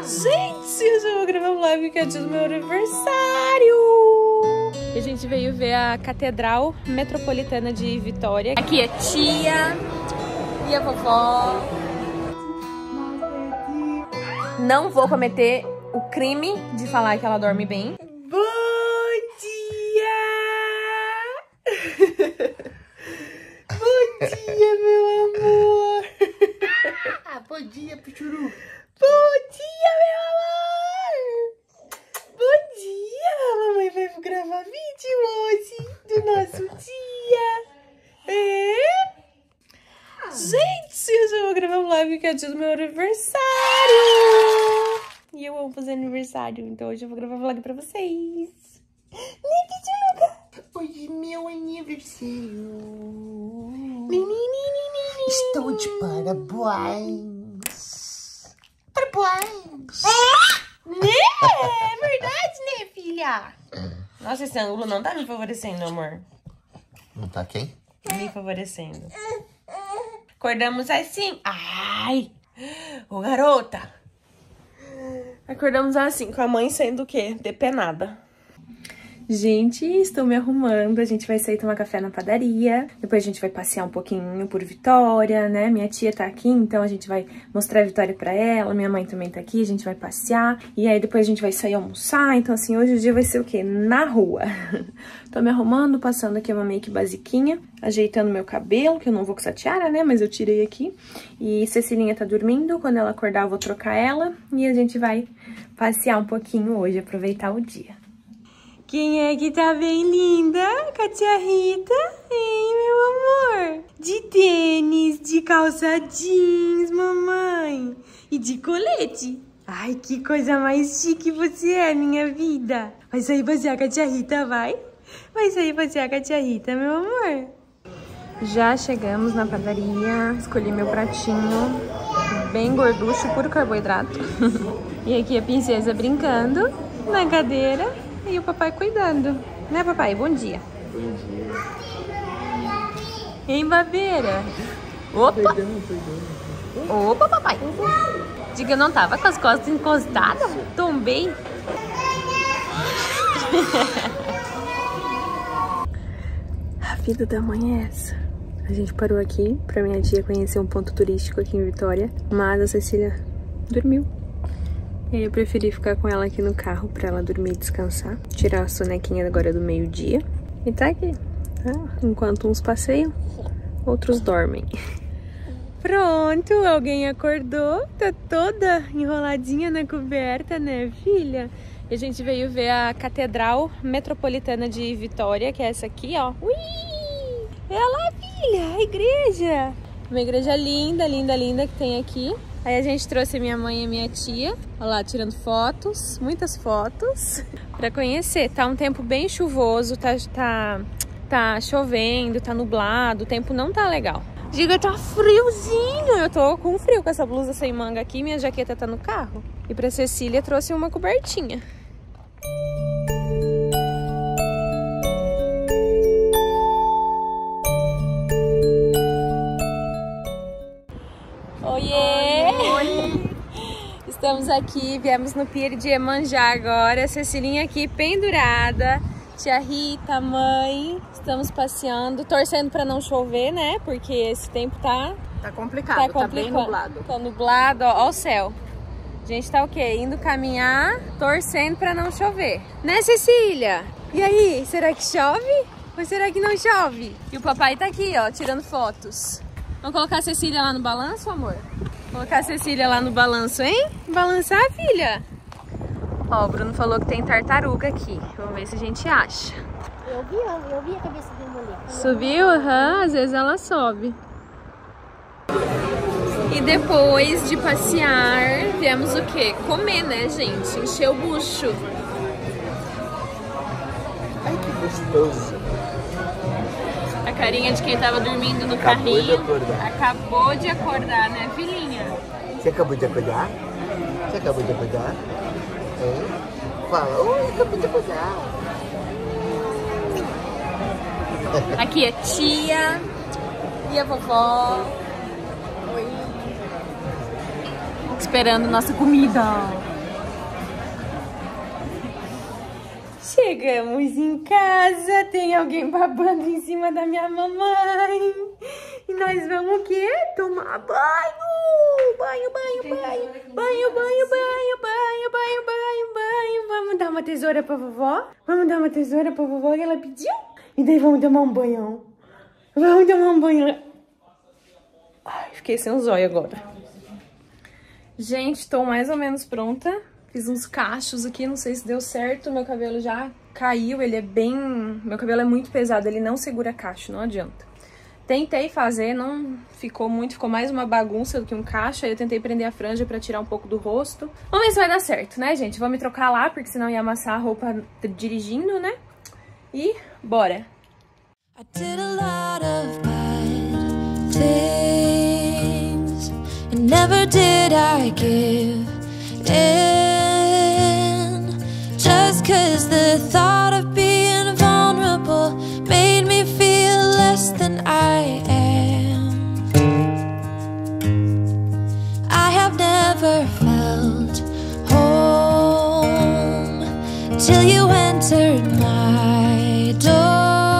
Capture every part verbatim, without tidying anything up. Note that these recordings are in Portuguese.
Gente, hoje eu vou gravar um live que é dia do meu aniversário. E a gente veio ver a Catedral Metropolitana de Vitória. Aqui é tia e a vovó. Não vou cometer o crime de falar que ela dorme bem. Bom dia! Bom dia, meu amor! Ah, bom dia, pichuru! Bom dia, meu amor! Bom dia! A mamãe vai gravar vídeo hoje do nosso dia. É? Gente, hoje eu vou gravar um live que é dia do meu aniversário. E eu amo fazer aniversário, então hoje eu vou gravar um vlog pra vocês. Hoje é meu aniversário. Estou Estou de parabéns. Parabéns. Né? É verdade, né, filha? Nossa, esse ângulo não tá me favorecendo, amor. Não tá quem? Me favorecendo. Acordamos assim. Ai! Ô, garota! Acordamos assim, com a mãe sendo o quê? Depenada. Gente, estou me arrumando, a gente vai sair tomar café na padaria, depois a gente vai passear um pouquinho por Vitória, né? Minha tia tá aqui, então a gente vai mostrar a Vitória pra ela, minha mãe também tá aqui, a gente vai passear, e aí depois a gente vai sair almoçar, então assim, hoje o dia vai ser o quê? Na rua. Tô me arrumando, passando aqui uma make basiquinha, ajeitando meu cabelo, que eu não vou com essa tiara, né? Mas eu tirei aqui, e Cecilinha tá dormindo, quando ela acordar eu vou trocar ela, e a gente vai passear um pouquinho hoje, aproveitar o dia. Quem é que tá bem linda? Com a tia Rita? Hein, meu amor? De tênis, de calça jeans, mamãe. E de colete. Ai, que coisa mais chique você é, minha vida. Vai sair passear com a tia Rita, vai? Vai sair passear com a tia Rita, meu amor? Já chegamos na padaria. Escolhi meu pratinho. Bem gorducho, puro carboidrato. E aqui a princesa brincando na cadeira. E o papai cuidando. Né, papai? Bom dia. Bom dia. Hein, babeira? Opa! Opa, papai. Diga, eu não tava com as costas encostadas? Tombei. A vida da mãe é essa. A gente parou aqui pra minha tia conhecer um ponto turístico aqui em Vitória, mas a Cecília dormiu. E aí eu preferi ficar com ela aqui no carro pra ela dormir e descansar. Tirar a sonequinha agora do meio-dia. E tá aqui, tá? Enquanto uns passeiam, outros dormem. Pronto, alguém acordou. Tá toda enroladinha na coberta, né, filha? E a gente veio ver a Catedral Metropolitana de Vitória, que é essa aqui, ó. Ui! É lá, filha, a igreja. Uma igreja linda, linda, linda que tem aqui. Aí a gente trouxe a minha mãe e a minha tia, olha lá, tirando fotos, muitas fotos, pra conhecer. Tá um tempo bem chuvoso, tá, tá, tá chovendo, tá nublado, o tempo não tá legal. Diga, tá friozinho, eu tô com frio com essa blusa sem manga aqui, minha jaqueta tá no carro. E pra Cecília trouxe uma cobertinha. Oiê! Estamos aqui, viemos no Pier de Iemanjá agora, Cecilinha aqui pendurada, tia Rita, mãe, estamos passeando, torcendo para não chover, né? Porque esse tempo tá... Tá complicado, tá, tá, complicado. bem nublado. Tá nublado, ó, ó o céu. A gente tá o quê? Indo caminhar, torcendo para não chover. Né, Cecília? E aí, será que chove? Ou será que não chove? E o papai tá aqui, ó, tirando fotos. Vamos colocar a Cecília lá no balanço, amor? Colocar a Cecília lá no balanço, hein? Balançar, filha? Ó, o Bruno falou que tem tartaruga aqui. Vamos ver se a gente acha. Eu vi, eu vi a cabeça de mulher. Subiu? Aham, às vezes ela sobe. E depois de passear, viemos o quê? Comer, né, gente? Encher o bucho. Ai, que gostoso. A carinha de quem tava dormindo no Acabou carrinho. de acordar. Acabou de acordar, né, filhinha? Você acabou de acordar? Você acabou de acordar? Hein? Fala, oi, acabou de acordar. Aqui é tia e a vovó. Oi. Esperando nossa comida. Chegamos em casa, tem alguém babando em cima da minha mamãe. E nós vamos o quê? Tomar banho! Banho, banho, banho, banho, banho, banho, banho, banho, banho, banho. Vamos dar uma tesoura pra vovó? Vamos dar uma tesoura pra vovó que ela pediu? E daí vamos tomar um banhão. Vamos tomar um banho. Ai, fiquei sem o zóio agora. Gente, tô mais ou menos pronta. Fiz uns cachos aqui, não sei se deu certo. Meu cabelo já caiu, ele é bem... Meu cabelo é muito pesado, ele não segura cacho, não adianta. Tentei fazer, não ficou muito, ficou mais uma bagunça do que um cacho. Aí eu tentei prender a franja pra tirar um pouco do rosto. Vamos ver se vai dar certo, né, gente? Vou me trocar lá, porque senão ia amassar a roupa dirigindo, né? E bora! I did a lot of bad things, and never did I give in, just cause the thought of being vulnerable made me feel less than I am. I have never felt home till you entered my door.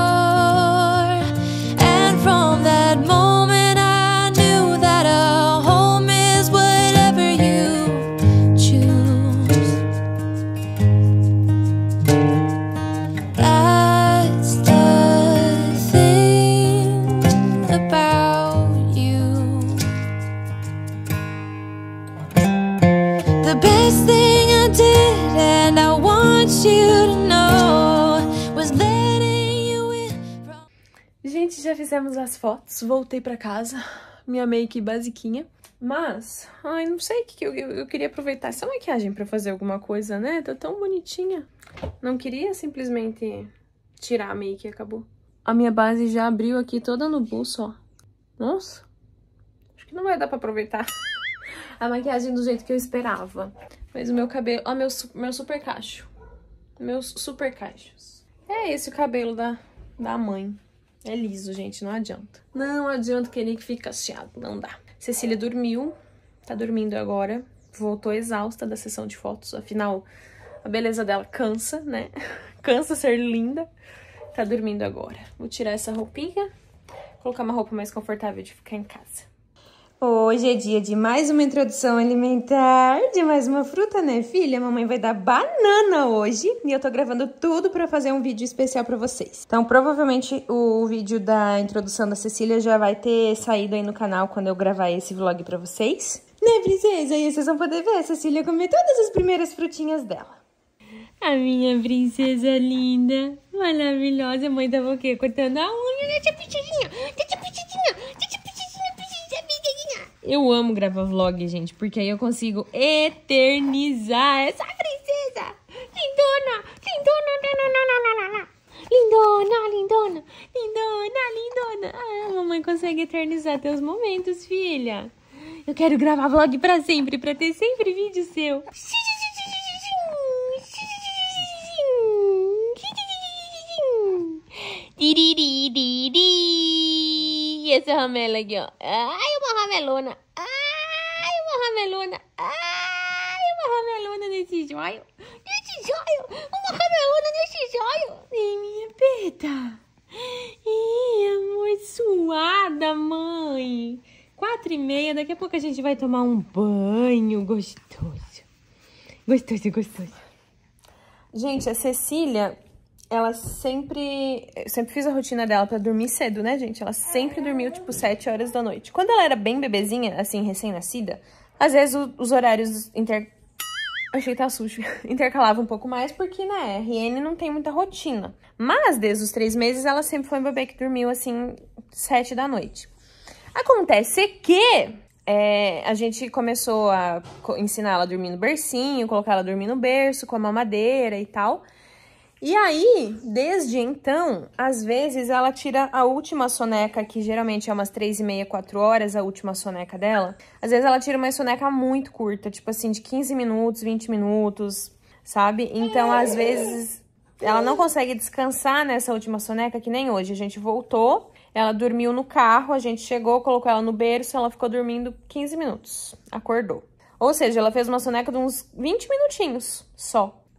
Gente, já fizemos as fotos, voltei pra casa, minha make basiquinha, mas, ai, não sei o que, que eu, eu, eu queria aproveitar essa maquiagem pra fazer alguma coisa, né? Tá tão bonitinha. Não queria simplesmente tirar a make e acabou. A minha base já abriu aqui toda no bolso, ó. Nossa, acho que não vai dar pra aproveitar a maquiagem do jeito que eu esperava. Mas o meu cabelo, ó, meu, meu super cacho, meus super cachos. É esse o cabelo da, da mãe. É liso, gente, não adianta. Não adianta querer que fique cacheado, não dá. Cecília dormiu, tá dormindo agora. Voltou exausta da sessão de fotos, afinal, a beleza dela cansa, né? Cansa ser linda. Tá dormindo agora. Vou tirar essa roupinha, colocar uma roupa mais confortável de ficar em casa. Hoje é dia de mais uma introdução alimentar, de mais uma fruta, né, filha? Mamãe vai dar banana hoje e eu tô gravando tudo pra fazer um vídeo especial pra vocês. Então, provavelmente, o vídeo da introdução da Cecília já vai ter saído aí no canal quando eu gravar esse vlog pra vocês. Né, princesa? E aí vocês vão poder ver a Cecília comer todas as primeiras frutinhas dela. A minha princesa linda, maravilhosa. A mãe tava o quê? Cortando a unha, né, tia Pitidinha? Tia Pitidinha, tia Pitidinha. Eu amo gravar vlog, gente, porque aí eu consigo eternizar essa princesa. Lindona, lindona, lindona, lindona, lindona, lindona, lindona. Ah, a mamãe consegue eternizar teus momentos, filha. Eu quero gravar vlog pra sempre, pra ter sempre vídeo seu. E essa ramela aqui, ó. Ai, uma ramelona. Ai, uma ramelona. Ai, uma ramelona nesse joio. Nesse joio. Uma ramelona nesse joio. Ei, minha peta. Ih, amor, suada, mãe. Quatro e meia. Daqui a pouco a gente vai tomar um banho gostoso. Gostoso, gostoso. Gente, a Cecília... Ela sempre... Eu sempre fiz a rotina dela pra dormir cedo, né, gente? Ela sempre dormiu, tipo, sete horas da noite. Quando ela era bem bebezinha, assim, recém-nascida, às vezes o, os horários inter... Achei que tá sujo. Intercalavam um pouco mais, porque, né, R N não tem muita rotina. Mas, desde os três meses, ela sempre foi um bebê que dormiu, assim, sete da noite. Acontece que... É, a gente começou a ensinar ela a dormir no bercinho, colocar ela a dormir no berço, com a mamadeira e tal... E aí, desde então, às vezes ela tira a última soneca, que geralmente é umas três e meia, quatro horas, a última soneca dela. Às vezes ela tira uma soneca muito curta, tipo assim, de quinze minutos, vinte minutos, sabe? Então, às vezes, ela não consegue descansar nessa última soneca, que nem hoje. A gente voltou, ela dormiu no carro, a gente chegou, colocou ela no berço, ela ficou dormindo quinze minutos, acordou. Ou seja, ela fez uma soneca de uns vinte minutinhos só.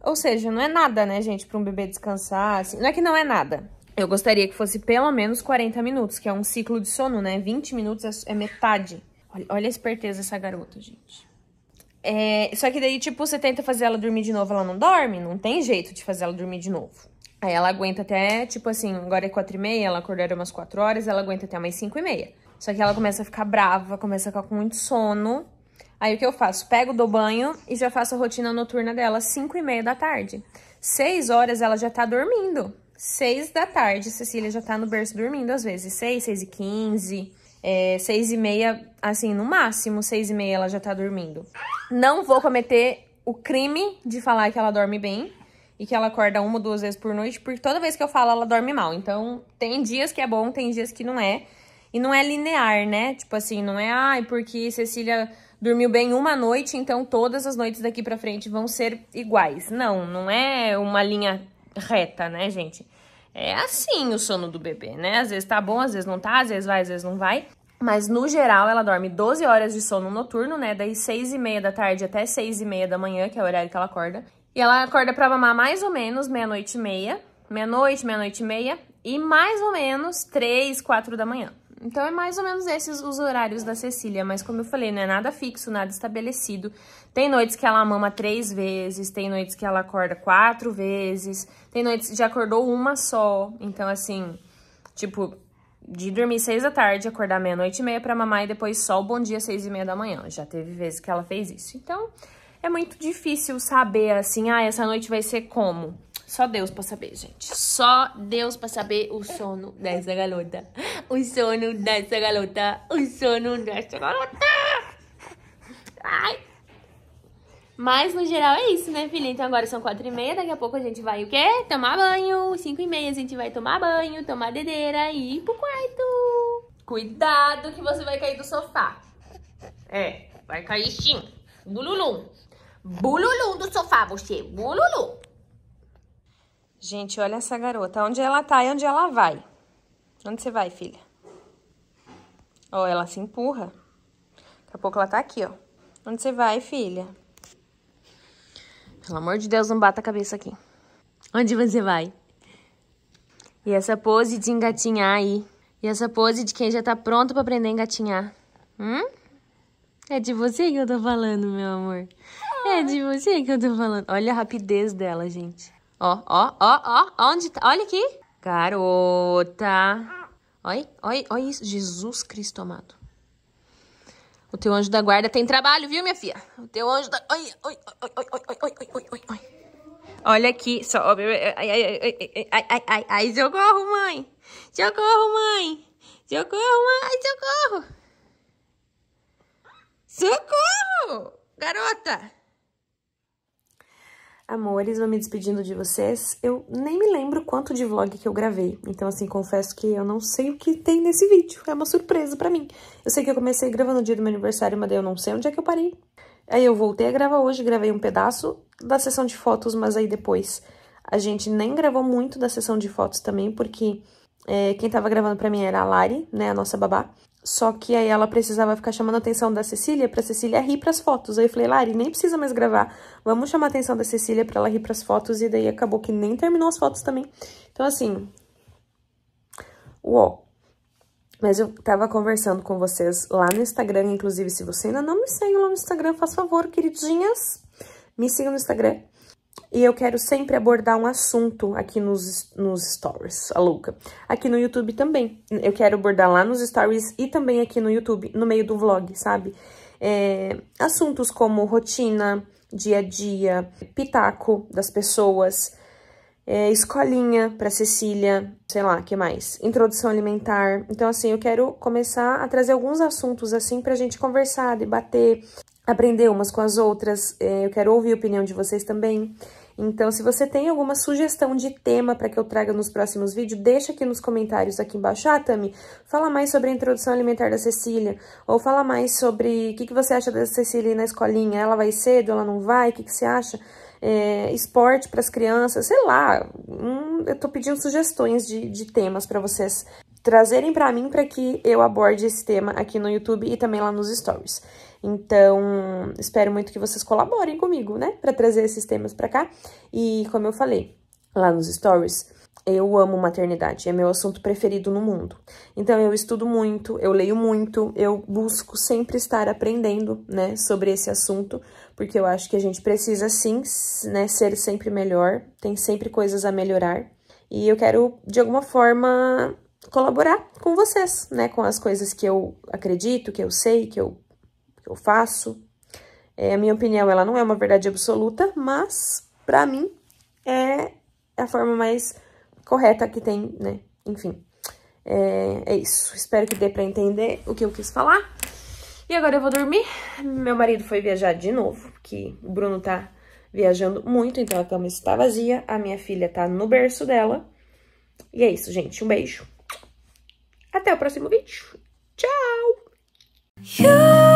Ou seja, não é nada, né, gente, pra um bebê descansar, assim. Não é que não é nada. Eu gostaria que fosse pelo menos quarenta minutos, que é um ciclo de sono, né? vinte minutos é metade. Olha, olha a esperteza dessa garota, gente. É, só que daí, tipo, você tenta fazer ela dormir de novo, ela não dorme? Não tem jeito de fazer ela dormir de novo. Aí ela aguenta até, tipo assim, agora é quatro e meia, ela acordaria umas quatro horas, ela aguenta até umas cinco e meia. Só que ela começa a ficar brava, começa a ficar com muito sono. Aí o que eu faço? Pego, dou banho e já faço a rotina noturna dela às cinco e meia da tarde. seis horas ela já tá dormindo. seis da tarde, Cecília já tá no berço dormindo às vezes. seis, seis e quinze, é, seis e meia, assim, no máximo, seis e meia ela já tá dormindo. Não vou cometer o crime de falar que ela dorme bem e que ela acorda uma ou duas vezes por noite, porque toda vez que eu falo ela dorme mal. Então, tem dias que é bom, tem dias que não é. E não é linear, né? Tipo assim, não é, ai, porque Cecília dormiu bem uma noite, então todas as noites daqui pra frente vão ser iguais. Não, não é uma linha reta, né, gente? É assim o sono do bebê, né? Às vezes tá bom, às vezes não tá, às vezes vai, às vezes não vai. Mas, no geral, ela dorme doze horas de sono noturno, né? Daí seis e meia da tarde até seis e meia da manhã, que é o horário que ela acorda. E ela acorda pra mamar mais ou menos meia-noite e meia. Meia-noite, meia-noite e meia. E mais ou menos três, quatro da manhã. Então, é mais ou menos esses os horários da Cecília. Mas, como eu falei, não é nada fixo, nada estabelecido. Tem noites que ela mama três vezes, tem noites que ela acorda quatro vezes, tem noites que já acordou uma só. Então, assim, tipo, de dormir seis da tarde, acordar meia-noite e meia pra mamar e depois só o bom dia seis e meia da manhã. Já teve vezes que ela fez isso. Então, é muito difícil saber, assim, ah, essa noite vai ser como? Só Deus pra saber, gente. Só Deus pra saber o sono dessa garota. O sono dessa garota. O sono dessa garota. Ai. Mas, no geral, é isso, né, filha? Então, agora são quatro e meia. Daqui a pouco a gente vai o quê? Tomar banho. cinco e meia a gente vai tomar banho, tomar dedeira e ir pro quarto. Cuidado que você vai cair do sofá. É, vai cair sim. Bululum. Bululum do sofá, você. Bululum. Gente, olha essa garota. Onde ela tá e onde ela vai? Onde você vai, filha? Ó, ela se empurra. Daqui a pouco ela tá aqui, ó. Onde você vai, filha? Pelo amor de Deus, não bata a cabeça aqui. Onde você vai? E essa pose de engatinhar aí? E essa pose de quem já tá pronto pra aprender a engatinhar? Hum? É de você que eu tô falando, meu amor. É de você que eu tô falando. Olha a rapidez dela, gente. Ó, ó, ó, ó, onde tá? Olha aqui. Garota. Olha, olha, olha isso. Jesus Cristo amado. O teu anjo da guarda tem trabalho, viu, minha filha? O teu anjo da... Oi, oi, oi, oi, oi, oi, oi, oi, oi, oi. Olha aqui, só... Ai, ai, ai, ai, ai, ai, ai, socorro, mãe. Socorro, mãe. Socorro, mãe, socorro. Socorro, garota. Amores, vou me despedindo de vocês. Eu nem me lembro quanto de vlog que eu gravei. Então, assim, confesso que eu não sei o que tem nesse vídeo. É uma surpresa pra mim. Eu sei que eu comecei gravando o dia do meu aniversário, mas daí eu não sei onde é que eu parei. Aí eu voltei a gravar hoje, gravei um pedaço da sessão de fotos, mas aí depois a gente nem gravou muito da sessão de fotos também, porque é, quem tava gravando pra mim era a Lari, né, a nossa babá. Só que aí ela precisava ficar chamando a atenção da Cecília pra Cecília rir pras fotos. Aí eu falei, Lari, nem precisa mais gravar. Vamos chamar a atenção da Cecília pra ela rir pras fotos. E daí acabou que nem terminou as fotos também. Então, assim... Uó. Mas eu tava conversando com vocês lá no Instagram. Inclusive, se você ainda não me segue lá no Instagram, faz favor, queridinhas. Me sigam no Instagram. E eu quero sempre abordar um assunto aqui nos, nos stories, a louca. Aqui no YouTube também. Eu quero abordar lá nos stories e também aqui no YouTube, no meio do vlog, sabe? É, assuntos como rotina, dia a dia, pitaco das pessoas, é, escolinha pra Cecília, sei lá, o que mais? Introdução alimentar. Então, assim, eu quero começar a trazer alguns assuntos, assim, pra gente conversar, debater, aprender umas com as outras. É, eu quero ouvir a opinião de vocês também. Então, se você tem alguma sugestão de tema para que eu traga nos próximos vídeos, deixa aqui nos comentários aqui embaixo. Ah, Tami, fala mais sobre a introdução alimentar da Cecília. Ou fala mais sobre o que, que você acha da Cecília ir na escolinha. Ela vai cedo, ela não vai? O que, que você acha? É, esporte para as crianças, sei lá. Hum, eu tô pedindo sugestões de, de temas para vocês trazerem para mim para que eu aborde esse tema aqui no YouTube e também lá nos stories. Então, espero muito que vocês colaborem comigo, né, pra trazer esses temas pra cá. E, como eu falei lá nos stories, eu amo maternidade, é meu assunto preferido no mundo. Então, eu estudo muito, eu leio muito, eu busco sempre estar aprendendo, né, sobre esse assunto, porque eu acho que a gente precisa, sim, né, ser sempre melhor, tem sempre coisas a melhorar. E eu quero, de alguma forma, colaborar com vocês, né, com as coisas que eu acredito, que eu sei, que eu, que eu faço. É, a minha opinião, ela não é uma verdade absoluta, mas, pra mim, é a forma mais correta que tem, né? Enfim, é, é isso. Espero que dê pra entender o que eu quis falar. E agora eu vou dormir. Meu marido foi viajar de novo, porque o Bruno tá viajando muito, então a cama está vazia. A minha filha tá no berço dela. E é isso, gente. Um beijo. Até o próximo vídeo. Tchau!